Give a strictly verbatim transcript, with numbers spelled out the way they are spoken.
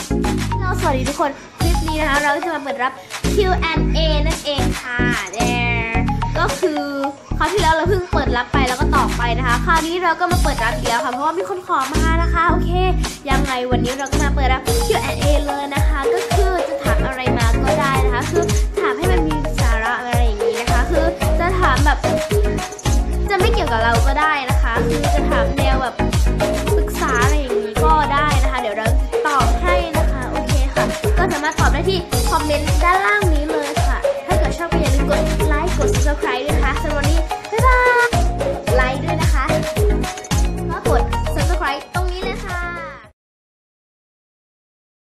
เราสวัสดีทุกคนคลิปนี้นะคะเราจะมาเปิดรับ คิว แอนด์ เอ นั่นเองค่ะเนี่ยก็คือคราวที่แล้วเราเพิ่งเปิดรับไปแล้วก็ตอบไปนะคะคราวนี้เราก็มาเปิดรับอีกแล้วค่ะเพราะว่ามีคนขอมานะคะโอเคยังไงวันนี้เราก็มาเปิดรับ คิว แอนด์ เอ เลยนะคะก็คือจะถามอะไรมาก็ได้นะคะคือถามให้มันมีสาระอะไรอย่างนี้นะคะคือจะถามแบบจะไม่เกี่ยวกับเราก็ได้นะคะคือจะถามแนวแบบปรึกษาอะไรอย่างนี้ก็ได้นะคะเดี๋ยวเราตอบให้นะคะโอเคค่ะก็สามารถตอบได้ที่คอมเมนต์ด้านล่างนี้เลยค่ะถ้าเกิดชอบก็อย่าลืมกดไลค์กด ซับสไครบ์ ด้วยค่ะสำหรับวันนี้